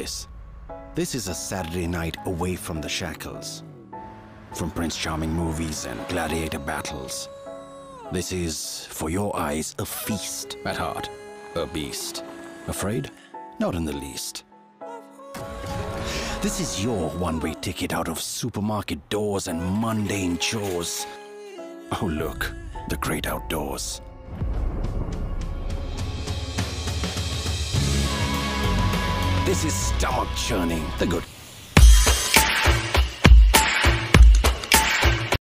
This is a Saturday night away from the shackles, from Prince Charming movies and gladiator battles. This is, for your eyes, a feast. At heart, a beast. Afraid? Not in the least. This is your one-way ticket out of supermarket doors and mundane chores. Oh look, the great outdoors. This is stomach churning, the good